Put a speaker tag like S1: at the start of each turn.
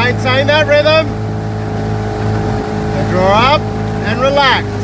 S1: Maintain that rhythm. And draw up and relax.